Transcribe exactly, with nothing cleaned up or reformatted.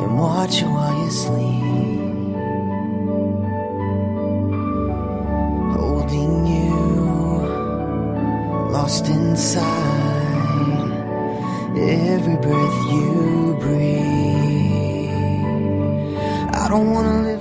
and watch you while you sleep, holding you, lost inside every breath you breathe. I don't wanna live